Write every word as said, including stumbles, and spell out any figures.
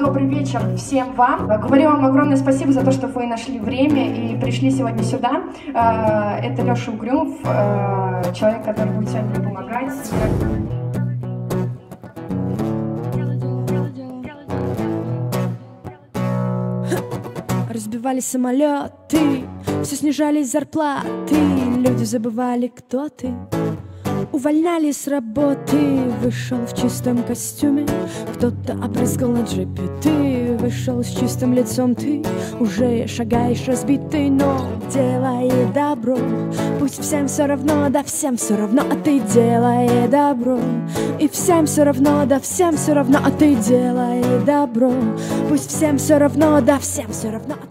Добрый вечер всем вам. Говорю вам огромное спасибо за то, что вы нашли время и пришли сегодня сюда. Это Леша Угрюмов, человек, который будет сегодня мне помогать. Разбивали самолеты, все снижались зарплаты, люди забывали, кто ты. Увольняли с работы, вышел в чистом костюме, кто-то опрыскал на джипе. Ты вышел с чистым лицом, ты уже шагаешь разбитый, но делай добро. Пусть всем все равно, да всем все равно, а ты делай добро. И всем все равно, да всем все равно, а ты делай добро. Пусть всем все равно, да всем все равно, а